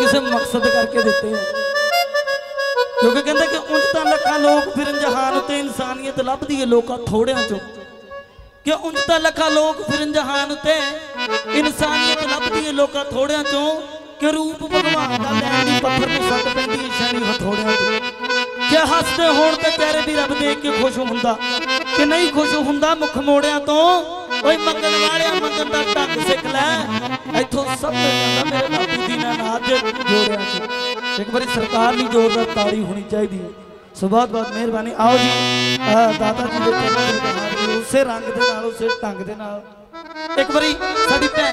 किसी मकसद करके दिते हैं। क्योंकि कहते कि उंज तां लखां लोग फिरन जहान उत्ते इंसानियत लभदी है लोकां थोड़ियां चों, कि उंज तां लखां लोग फिरन जहान उत्ते इंसानियत लभदी है लोकां थोड़ियां चों, कि रूप भगवान दा लैण दी पत्थर नूं सट पैंदी है शैनी हथोड़ियां चों। क्या हसदे होण ते चेहरे भी रब देख के खुश हुंदा कि नहीं खुश हुंदा मुख मोड़िया तो कोई मंगण वाले मंगण दा ढंग सिख लै इथों सब मिल जांदा मेरे बापू दी नाथ जोड़िया च। एक बारी सरकार दी जोरदार ताड़ी होनी चाहिए। सो बहुत बहुत मेहरबानी। आओ जी दादा जी दे उसे रंग दे नाल उसे ढंग दे नाल एक बारी साडी